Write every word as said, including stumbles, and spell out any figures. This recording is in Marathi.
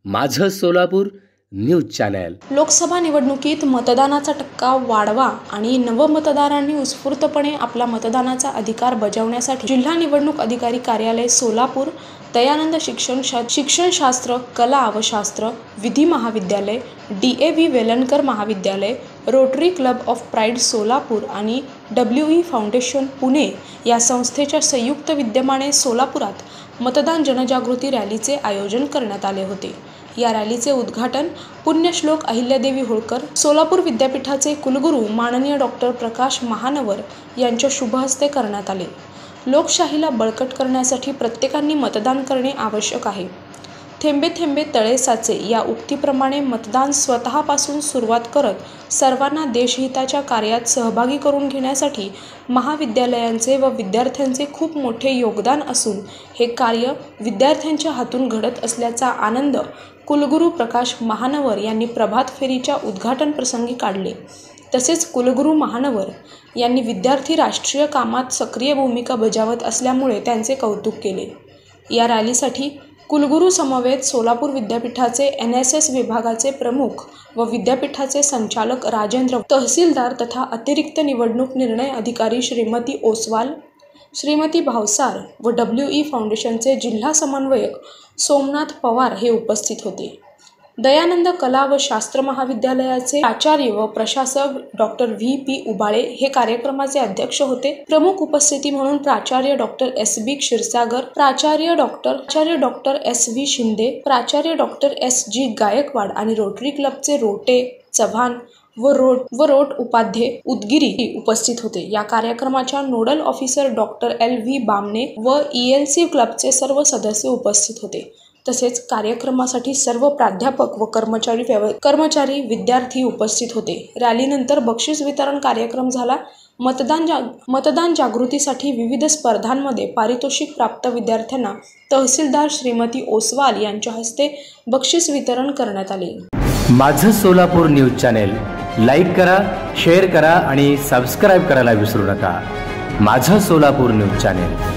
माझं सोलापूर न्यूज चॅनल। लोकसभा निवडणुकीत मतदानाचा टक्का वाढवा आणि नवमतदारांनी उत्स्फूर्तपणे आपला मतदानाचा अधिकार बजावण्यासाठी जिल्हा निवडणूक अधिकारी कार्यालय सोलापूर, दयानंद शिक्षण शिक्षणशास्त्र, कला व शास्त्र, विधी महाविद्यालय, डी ए व्ही वेलणकर महाविद्यालय, rotary club of pride Solapur आणि डब्ल्यू ई फाउंडेशन पुणे या संस्थेच्या संयुक्त विद्यमाने सोलापुरात मतदान जनजागृती रॅलीचे आयोजन करण्यात आले होते। या रॅलीचे उद्घाटन पुण्यश्लोक अहिल्यादेवी होळकर सोलापूर विद्यापीठाचे कुलगुरू माननीय डॉक्टर प्रकाश महानवर यांच्या शुभ हस्ते करण्यात आले। लोकशाहीला बळकट करण्यासाठी प्रत्येकाने मतदान करणे आवश्यक आहे। थेंबे थेंबे तळे साचे या उक्तीप्रमाणे मतदान स्वतःपासून सुरुवात करत सर्वांना देशहिताच्या कार्यात सहभागी करून घेण्यासाठी महाविद्यालयांचे व विद्यार्थ्यांचे खूप मोठे योगदान असून हे कार्य विद्यार्थ्यांच्या हातून घडत असल्याचा आनंद कुलगुरू प्रकाश महानवर यांनी प्रभात फेरीच्या उद्घाटन प्रसंगी काढले। तसेच कुलगुरू महानवर यांनी विद्यार्थी राष्ट्रीय कामात सक्रिय भूमिका बजावत असल्यामुळे त्यांचे कौतुक केले। या रॅलीसाठी कुलगुरू समवेत सोलापूर विद्यापीठाचे एन एस एस विभागाचे प्रमुख व विद्यापीठाचे संचालक राजेंद्र, तहसीलदार तथा अतिरिक्त निवडणूक निर्णय अधिकारी श्रीमती ओसवाल, श्रीमती भावसार व डब्ल्यू ई फाउंडेशनचे जिल्हा समन्वयक सोमनाथ पवार हे उपस्थित होते। दयानंद कला व शास्त्र महाविद्यालयाचे प्राचार्य व प्रशासक डॉक्टर व्ही पी उबाळे हे कार्यक्रमाचे अध्यक्ष होते। प्रमुख उपस्थिती म्हणून प्राचार्य डॉक्टर एस बी क्षीरसागर, प्राचार्य डॉक्टर प्राचार्य डॉक्टर एस व्ही शिंदे, प्राचार्य डॉक्टर एस जी गायकवाड आणि रोटरी क्लबचे रोटे, चव्हाण व रोट व रोट उपाध्ये उदगिरी उपस्थित होते। या कार्यक्रमाच्या nodal officer doctor L V Bamane व ई एल सी क्लबचे सर्व सदस्य उपस्थित होते। तसेच कार्यक्रमासाठी सर्व प्राध्यापक व कर्मचारी कर्मचारी विद्यार्थी उपस्थित होते। रॅलीनंतर बक्षीस वितरण कार्यक्रम झाला। मतदान जा मतदान जागृतीसाठी विविध स्पर्धांमध्ये पारितोषिक प्राप्त विद्यार्थ्यांना तहसीलदार श्रीमती ओसवाल यांच्या हस्ते बक्षीस वितरण करण्यात आले। माझं सोलापूर न्यूज चॅनल लाईक करा, शेअर करा आणि सबस्क्राईब करायला विसरू नका। माझं सोलापूर न्यूज चॅनल।